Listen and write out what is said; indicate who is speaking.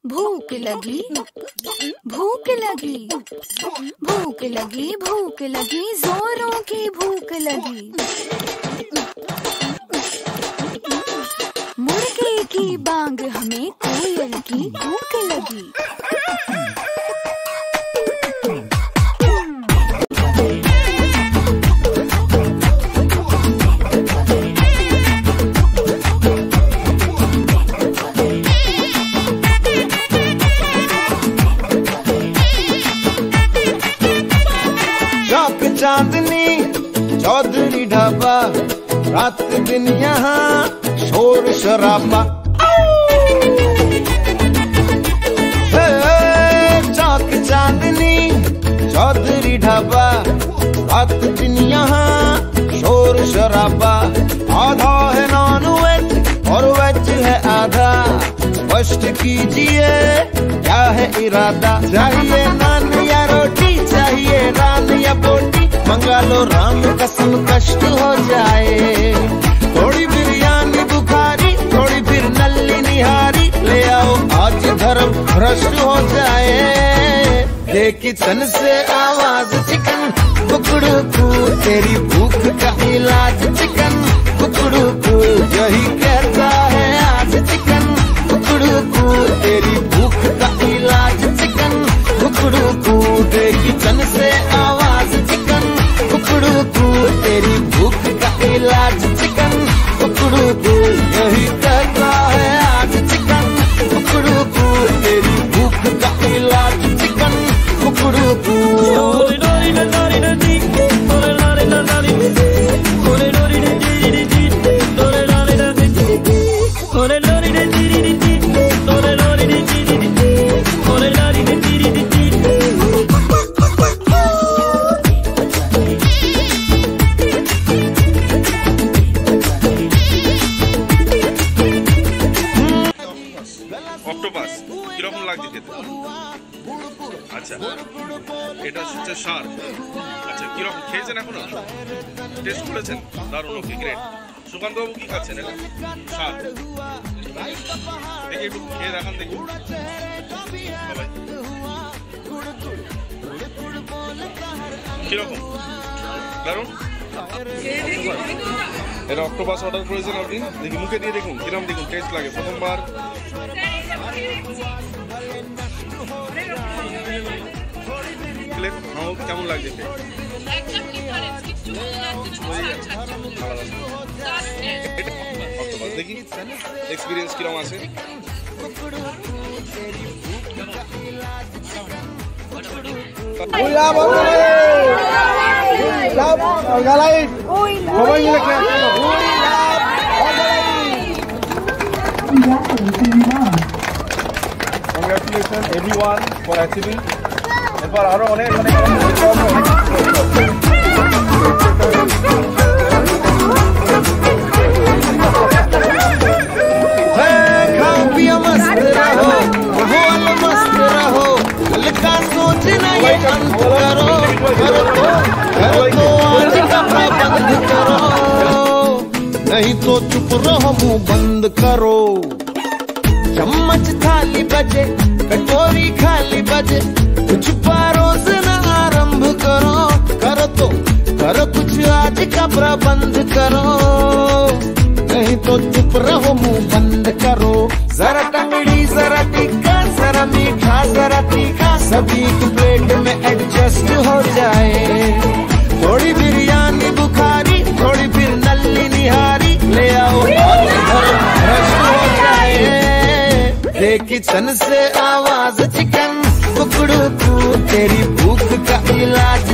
Speaker 1: भूख लगी, भूख लगी, भूख लगी, भूख लगी, जोरों की भूख लगी। मुर्गे की बांग हमें कोयल की भूख लगी।
Speaker 2: चांदनी चौधरी ढाबा, रात दिन यहाँ शोर शराबा। चौक चांदनी चौधरी ढाबा, रात दिन यहाँ शोर शराबा। आधा है नॉन वेज और वेज है आधा, स्पष्ट कीजिए क्या है इरादा। चाहिए नान या रोटी, चाहिए रान या बोटी, मंगा लो राम कसम कष्ट हो जाए। थोड़ी बिरयानी बुखारी, थोड़ी फिर नल्ली निहारी, ले आओ आज धर्म भ्रष्ट हो जाए। दे किचन से आवाज चिकन कुकड़ू कू, तेरी भूख का इलाज चिकन कुकड़ू कू, यही कहता है आज चिकन कुकड़ू कू, तेरी भूख का इलाज चिकन कुकड़ू कू। दे किचन से आवाज चिकन कुकड़ू कू, तेरी भूख का इलाज चिकन कुकड़ू कू, यही कहता है आज चिकन कुकड़ू कू, तेरी भूख का इलाज चिकन कुकड़ू कू।
Speaker 3: অক্টোপাস কিরকম লাগছে খেতে? আচ্ছা, এটা হচ্ছে শার্ক। আচ্ছা, কিরকম খেয়েছেন এখনো? টেস্ট করেছেন? দারুণ, ওকে, গ্রেট। সুকান্ত বাবু কি খাচ্ছেন? এটা শার্ক। দেখি একটু খেয়ে দেখান দেখি সবাই কিরকম। দারুণ। এটা অক্টোপাস অর্ডার করেছেন আপনি, দেখি মুখে দিয়ে দেখুন কিরকম, দেখুন টেস্ট লাগে প্রথমবার। কেমন লাগছে? দেখি এক্সপিরিয়েন্স কিরকম আছে।
Speaker 4: Congratulations everyone for achieving. এরপর আরো অনেক
Speaker 2: मस्त रहो, माहौल मस्त रहो, कल का सोचना ये अंत करो, कर दो आज का प्रबंध करो, नहीं तो चुप रहो मुंह बंद करो। चम्मच थाली बजे, कटोरी खाली बजे, कुछ परोसना आरंभ करो, करो कुछ आज का प्रबंध करो, नहीं तो चुप रहो मुंह बंद करो। जरा टंगड़ी जरा टिक्का, जरा मीठा जरा तीखा, सभी की प्लेट में एडजस्ट हो जाए। थोड़ी बिरयानी बुखारी, थोड़ी फिर नल्ली निहारी, ले आओ आज धर्म भ्रष्ट हो जाए। दे किचन से आवाज चिकन कुकड़ू कू, तेरी भूख का इलाज